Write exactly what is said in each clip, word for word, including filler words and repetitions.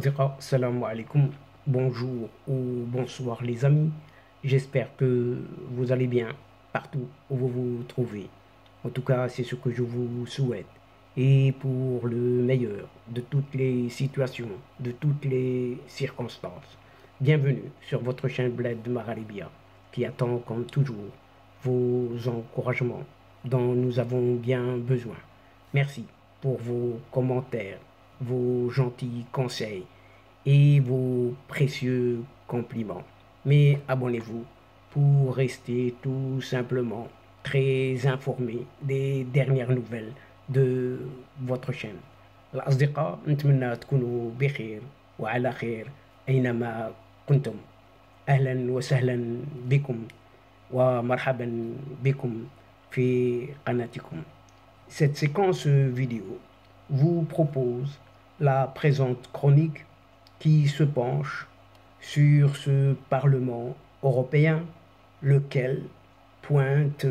Asdiqa, salam alaikum, bonjour ou bonsoir les amis. J'espère que vous allez bien partout où vous vous trouvez. En tout cas, c'est ce que je vous souhaite. Et pour le meilleur de toutes les situations, de toutes les circonstances. Bienvenue sur votre chaîne Bled Maralibia qui attend comme toujours vos encouragements dont nous avons bien besoin. Merci pour vos commentaires, vos gentils conseils et vos précieux compliments. Mais abonnez-vous pour rester tout simplement très informé des dernières nouvelles de votre chaîne. الأصدقاء نتمنى تكونوا بخير وعلى خير أينما كنتم. أهلا وسهلا بكم ومرحبا بكم في قناتكم. Cette séquence vidéo vous propose la présente chronique qui se penche sur ce Parlement européen, lequel pointe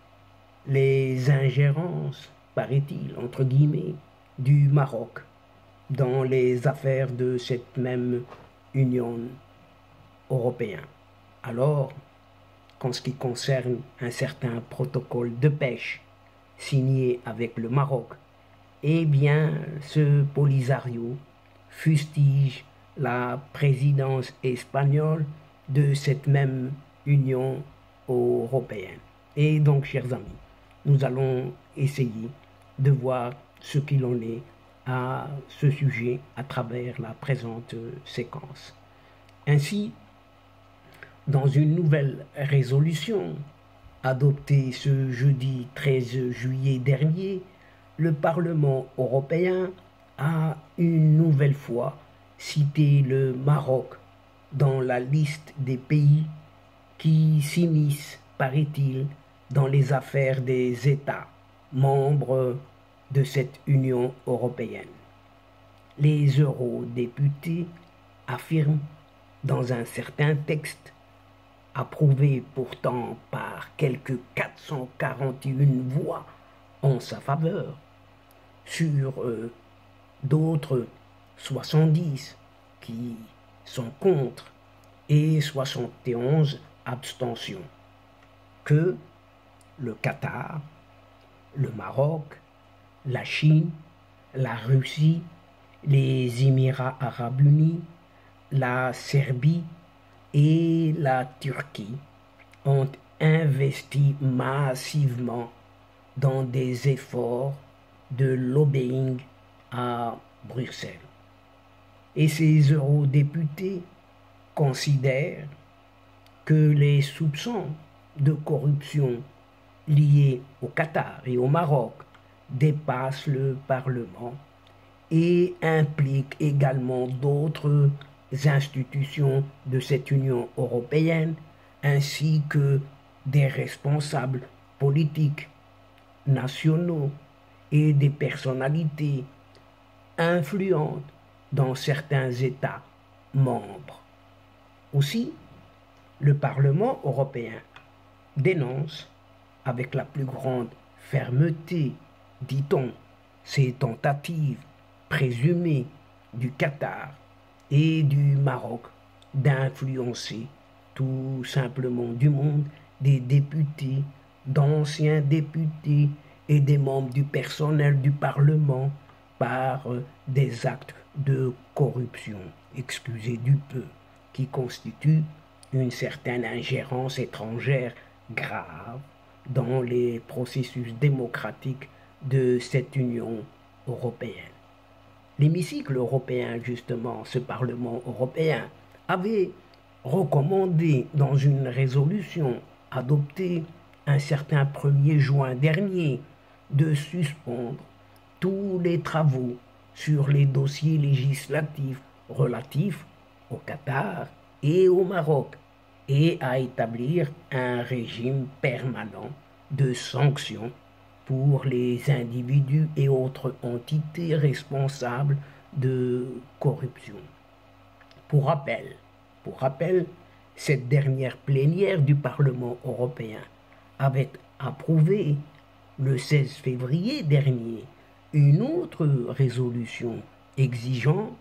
les ingérences, paraît-il, entre guillemets, du Maroc dans les affaires de cette même Union européenne. Alors, qu'en ce qui concerne un certain protocole de pêche signé avec le Maroc, eh bien, ce Polisario fustige la présidence espagnole de cette même Union européenne. Et donc, chers amis, nous allons essayer de voir ce qu'il en est à ce sujet à travers la présente séquence. Ainsi, dans une nouvelle résolution adoptée ce jeudi treize juillet dernier, le Parlement européen a une nouvelle fois cité le Maroc dans la liste des pays qui s'immiscent, paraît-il, dans les affaires des États membres de cette Union européenne. Les eurodéputés affirment dans un certain texte, approuvé pourtant par quelques quatre cent quarante et une voix en sa faveur, sur euh, d'autres soixante-dix qui sont contre et soixante et onze abstentions, que le Qatar, le Maroc, la Chine, la Russie, les Émirats arabes unis, la Serbie et la Turquie ont investi massivement dans des efforts de lobbying à Bruxelles. Et ces eurodéputés considèrent que les soupçons de corruption liés au Qatar et au Maroc dépassent le Parlement et impliquent également d'autres institutions de cette Union européenne ainsi que des responsables politiques nationaux et des personnalités influentes dans certains États membres. Aussi, le Parlement européen dénonce avec la plus grande fermeté, dit-on, ces tentatives présumées du Qatar et du Maroc d'influencer tout simplement du monde des députés, d'anciens députés et des membres du personnel du Parlement par des actes de corruption, excusez du peu, qui constituent une certaine ingérence étrangère grave dans les processus démocratiques de cette Union européenne. L'hémicycle européen, justement, ce Parlement européen, avait recommandé dans une résolution adoptée un certain premier juin dernier de suspendre tous les travaux sur les dossiers législatifs relatifs au Qatar et au Maroc et à établir un régime permanent de sanctions pour les individus et autres entités responsables de corruption. Pour rappel, pour rappel, cette dernière plénière du Parlement européen avait approuvé le seize février dernier une autre résolution exigeant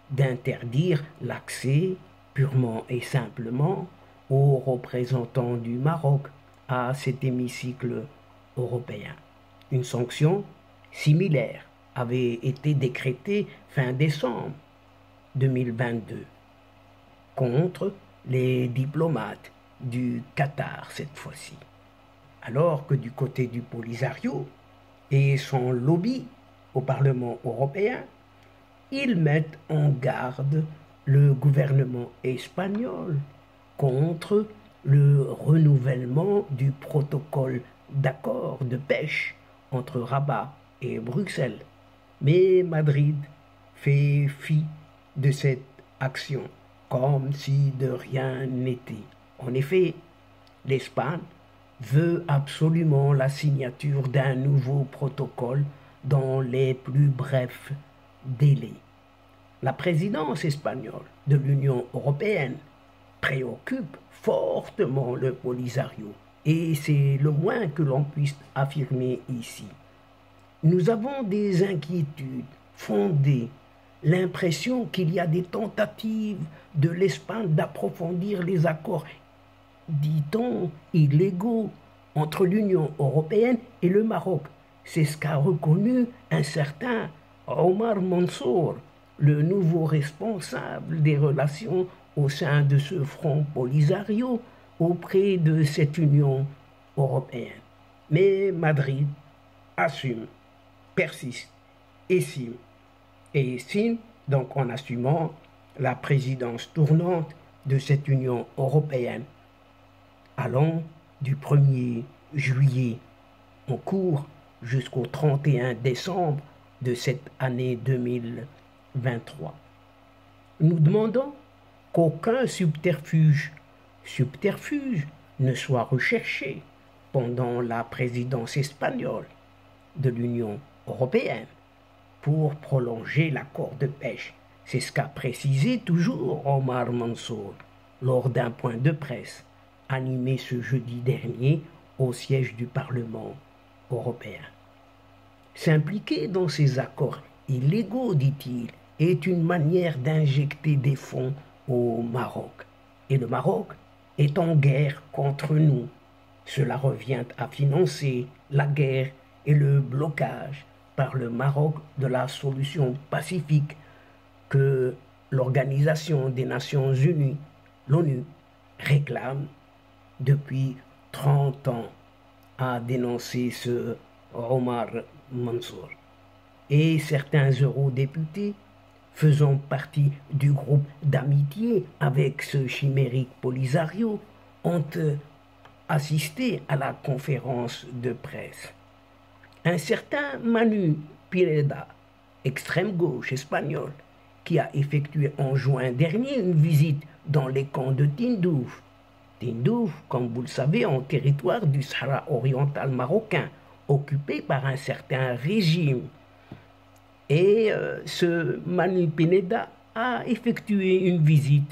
d'interdire l'accès purement et simplement aux représentants du Maroc à cet hémicycle européen. Une sanction similaire avait été décrétée fin décembre deux mille vingt-deux contre les diplomates du Qatar cette fois-ci. Alors que du côté du Polisario et son lobby au Parlement européen, ils mettent en garde le gouvernement espagnol contre le renouvellement du protocole d'accord de pêche entre Rabat et Bruxelles. Mais Madrid fait fi de cette action comme si de rien n'était. En effet, l'Espagne veut absolument la signature d'un nouveau protocole dans les plus brefs délais. La présidence espagnole de l'Union européenne préoccupe fortement le Polisario et c'est le moins que l'on puisse affirmer ici. Nous avons des inquiétudes fondées, l'impression qu'il y a des tentatives de l'Espagne d'approfondir les accords, dit-on, illégaux entre l'Union européenne et le Maroc. C'est ce qu'a reconnu un certain Omar Mansour, le nouveau responsable des relations au sein de ce front Polisario auprès de cette Union européenne. Mais Madrid assume, persiste, estime et estime, donc en assumant la présidence tournante de cette Union européenne, allant du premier juillet en cours jusqu'au trente et un décembre de cette année deux mille vingt-trois. Nous demandons qu'aucun subterfuge, subterfuge ne soit recherché pendant la présidence espagnole de l'Union européenne pour prolonger l'accord de pêche. C'est ce qu'a précisé toujours Omar Mansour lors d'un point de presse animé ce jeudi dernier au siège du Parlement européen. S'impliquer dans ces accords illégaux, dit-il, est une manière d'injecter des fonds au Maroc. Et le Maroc est en guerre contre nous. Cela revient à financer la guerre et le blocage par le Maroc de la solution pacifique que l'Organisation des Nations Unies, l'ONU, réclame depuis trente ans, a dénoncé ce Omar Mansour. Et certains eurodéputés faisant partie du groupe d'amitié avec ce chimérique Polisario ont assisté à la conférence de presse. Un certain Manu Pineda, extrême gauche espagnol, qui a effectué en juin dernier une visite dans les camps de Tindouf. Tindouf, comme vous le savez, en territoire du Sahara oriental marocain, occupé par un certain régime. Et euh, ce Manu Pineda a effectué une visite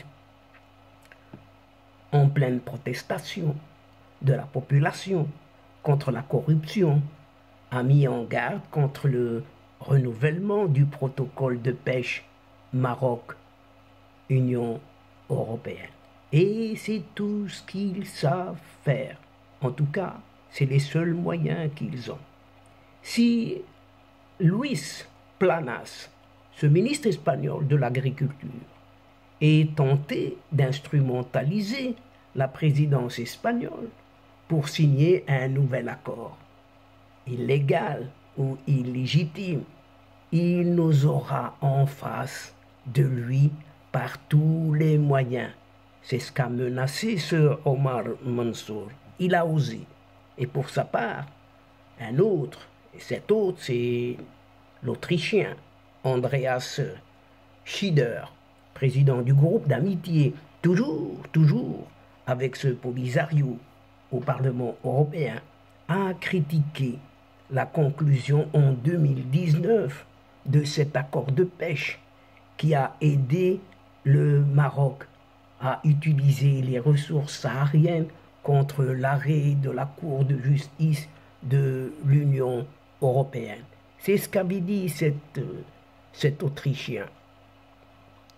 en pleine protestation de la population contre la corruption, a mis en garde contre le renouvellement du protocole de pêche Maroc-Union européenne. Et c'est tout ce qu'ils savent faire. En tout cas, c'est les seuls moyens qu'ils ont. Si Luis Planas, ce ministre espagnol de l'Agriculture, est tenté d'instrumentaliser la présidence espagnole pour signer un nouvel accord, illégal ou illégitime, il nous aura en face de lui par tous les moyens. C'est ce qu'a menacé ce Omar Mansour. Il a osé. Et pour sa part, un autre, et cet autre c'est l'Autrichien Andreas Schieder, président du groupe d'amitié, toujours, toujours avec ce Polisario au Parlement européen, a critiqué la conclusion en deux mille dix-neuf de cet accord de pêche qui a aidé le Maroc à utiliser les ressources sahariennes contre l'arrêt de la Cour de justice de l'Union européenne. C'est ce qu'avait dit cet, cet Autrichien.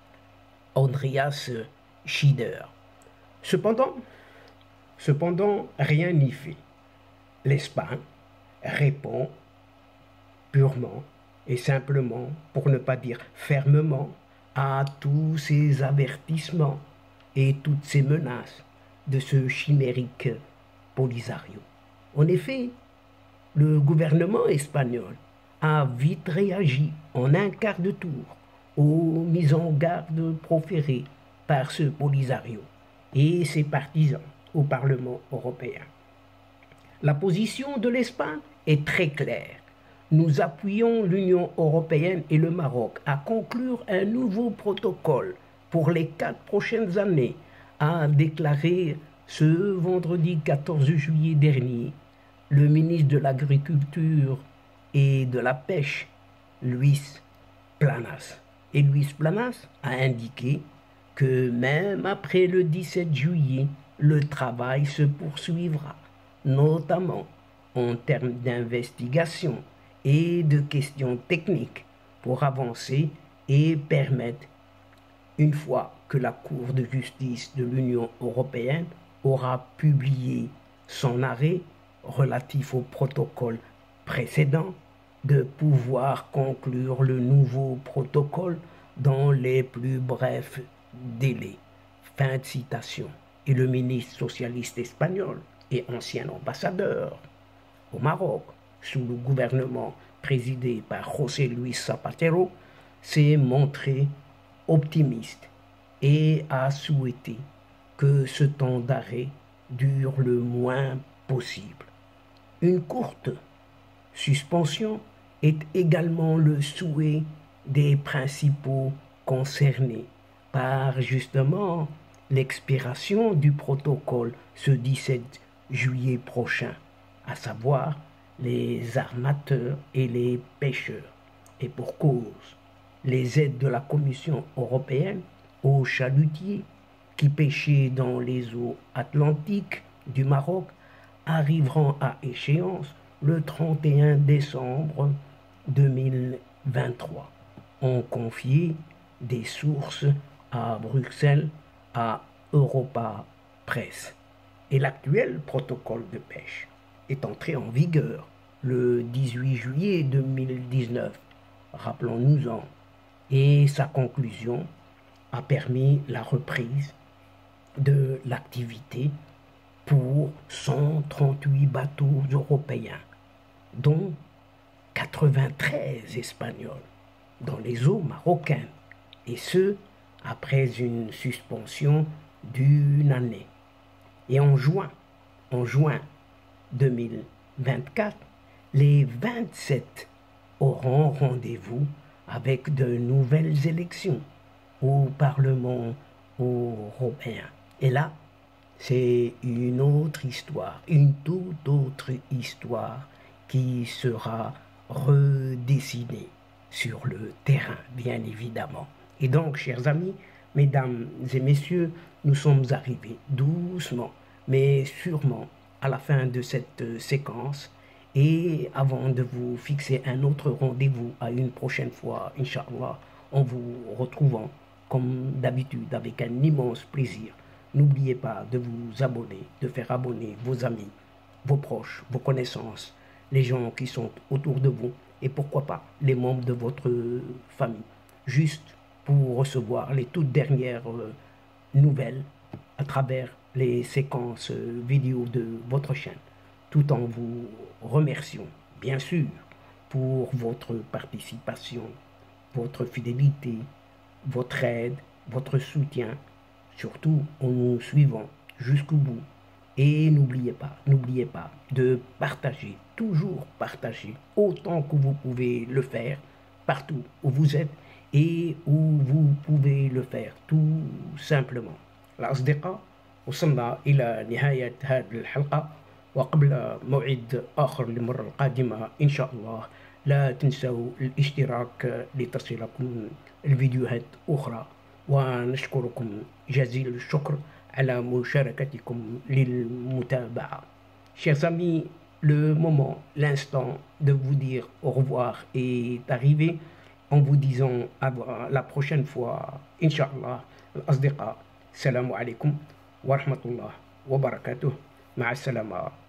Andreas Schieder. Cependant, cependant, rien n'y fait. L'Espagne répond purement et simplement, pour ne pas dire fermement, à tous ces avertissements et toutes ces menaces de ce chimérique Polisario. En effet, le gouvernement espagnol a vite réagi en un quart de tour aux mises en garde proférées par ce Polisario et ses partisans au Parlement européen. La position de l'Espagne est très claire. Nous appuyons l'Union européenne et le Maroc à conclure un nouveau protocole pour les quatre prochaines années, a déclaré ce vendredi quatorze juillet dernier le ministre de l'Agriculture et de la Pêche, Luis Planas. Et Luis Planas a indiqué que même après le dix-sept juillet, le travail se poursuivra, notamment en termes d'investigation et de questions techniques pour avancer et permettre, une fois que la Cour de justice de l'Union européenne aura publié son arrêt relatif au protocole précédent, de pouvoir conclure le nouveau protocole dans les plus brefs délais. Fin de citation. Et le ministre socialiste espagnol et ancien ambassadeur au Maroc, sous le gouvernement présidé par José Luis Zapatero, s'est montré optimiste et a souhaité que ce temps d'arrêt dure le moins possible. Une courte suspension est également le souhait des principaux concernés par justement l'expiration du protocole ce dix-sept juillet prochain, à savoir les armateurs et les pêcheurs. Et pour cause, les aides de la Commission européenne aux chalutiers qui pêchaient dans les eaux atlantiques du Maroc arriveront à échéance le trente et un décembre deux mille vingt-trois, ont confié des sources à Bruxelles à Europa Press. Et l'actuel protocole de pêche est entré en vigueur le dix-huit juillet deux mille dix-neuf, rappelons-nous-en, et sa conclusion a permis la reprise de l'activité pour cent trente-huit bateaux européens, dont quatre-vingt-treize espagnols, dans les eaux marocaines, et ce, après une suspension d'une année. Et en juin, en juin deux mille vingt-quatre, les vingt-sept auront rendez-vous avec de nouvelles élections au Parlement européen. Et là, c'est une autre histoire, une toute autre histoire qui sera redessinée sur le terrain, bien évidemment. Et donc, chers amis, mesdames et messieurs, nous sommes arrivés doucement, mais sûrement à la fin de cette séquence. Et avant de vous fixer un autre rendez-vous à une prochaine fois, Inch'Allah, en vous retrouvant comme d'habitude avec un immense plaisir, n'oubliez pas de vous abonner, de faire abonner vos amis, vos proches, vos connaissances, les gens qui sont autour de vous et pourquoi pas les membres de votre famille, juste pour recevoir les toutes dernières nouvelles à travers les séquences vidéo de votre chaîne, tout en vous remerciant, bien sûr, pour votre participation, votre fidélité, votre aide, votre soutien, surtout en nous suivant jusqu'au bout. Et n'oubliez pas, n'oubliez pas de partager, toujours partager, autant que vous pouvez le faire, partout où vous êtes et où vous pouvez le faire, tout simplement. الأصدقاء، وصلنا إلى نهاية هذه الحلقة، وقبل موعد آخر للمرة القادمة إن شاء الله لا تنسوا الاشتراك لتصلكم الفيديوهات أخرى، ونشكركم جزيل الشكر على مشاركتكم للمتابعة. Chers amis, le moment, l'instant de vous dire au revoir est arrivé en vous disant à la prochaine fois, Inch'Allah, الأصدقاء, السلام عليكم ورحمة الله وبركاته, مع السلامة.